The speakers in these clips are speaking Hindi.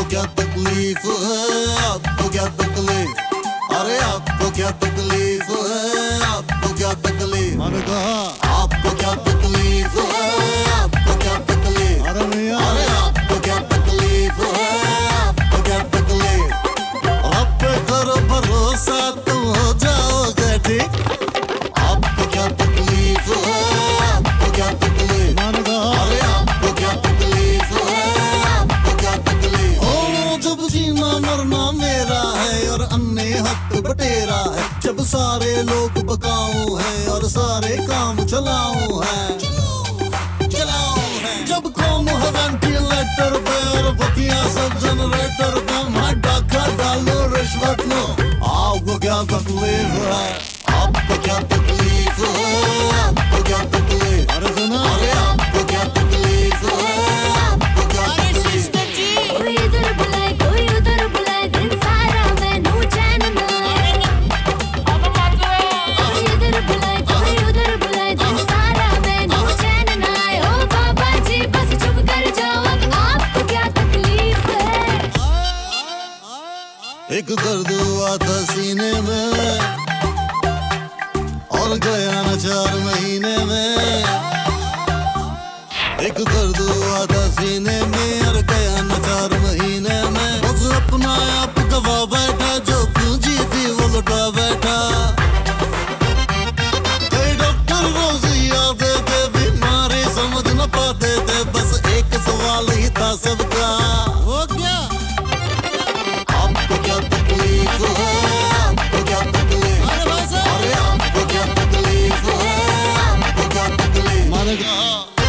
क्या तकलीफ है, आपको क्या तकलीफ, अरे आपको क्या तकलीफ है, आपको क्या तकलीफ, मैंने कहा आपको क्या तकलीफ है, आपको क्या तकलीफ, अरे आपको क्या तकलीफ है, आपको क्या तकलीफ, अब पे करो भरोसा तुम हो जाओगे ठीक। आपको क्या तकलीफ है, आपको क्या तकलीफ, मैंने कहा अरे आपको क्या तकलीफ है, आपको क्या तकलीफ। ओ जब जीना मरना मेरा है और अन्य हक बटेरा है, जब सारे लोग बकाऊ है और सारे काम चलाऊ है, जब कौम है वेंटिलेटर पे और बकिया सब जनरेटर पे, मैं डाका डालो रिश्वत लो। आपको क्या तकलीफ है, आपको क्या तकलीफ है, आपको क्या तकलीफ, अरे सुना अरे आपको क्या तकलीफ है, आपको क्या तकलीफ। कोई इधर बुलाए कोई उधर बुलाए, दिन सारा मैनू चैन ना आए। कोई इधर बुलाए कोई उधर बुलाए, दिन सारा मैनू चैन ना आए। ओ बाबा जी बस चुप कर जाओ, अब आपको क्या तकलीफ है। एक दर्द हुआ था सीने में और गया न 4 महीने में, एक दर्द हुआ था सीने में और गया न 4 महीने में, बस अपना आप गवा बैठा, जो पूंजी थी वो लुटा बैठा। कई डॉक्टर रोज याद थे, बीमारी समझ न पाते थे, बस एक सवाल ही था सबका, वो क्या आपको क्या तकलीफ है, आपको क्या तकलीफ, अरे आपको क्या तकलीफ है, आपको क्या तकलीफ, मैंने कहा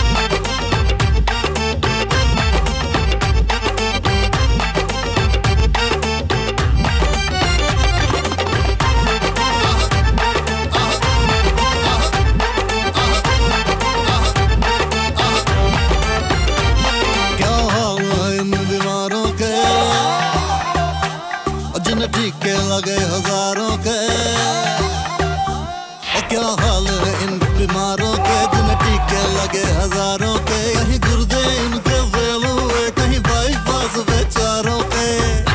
क्या हाल है इन बीमारों के, जिन्हें टीके लगे हजारों के, और क्या हाल है इन बीमारों के, जिन्हें टीके लगे हजारों के, कहीं गुर्दे इनके फेल हुए, कहीं बाईपास बेचारों के,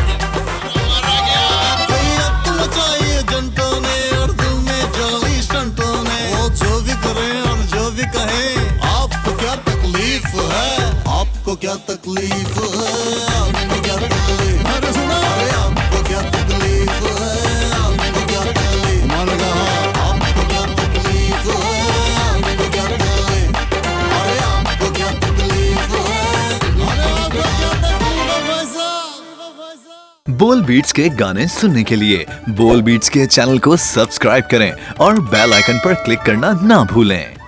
कहीं अब मचाई एजेंटों ने और दिल में जाली स्टंटों ने, वो जो भी करें और जो भी कहें, आपको क्या तकलीफ है, आपको क्या तकलीफ है, आपको क्या तकलीफ, अरे सुना अरे आपको क्या तकलीफ है, आपको क्या तकलीफ, मैंने कहा आपको क्या तकलीफ है, आपको क्या तकलीफ, अरे आपको क्या तकलीफ है, अरे आपको क्या तकलीफ है भाई साहब। बोल बीट्स के गाने सुनने के लिए बोल बीट्स के चैनल को सब्सक्राइब करें और बेल आइकन पर क्लिक करना ना भूलें।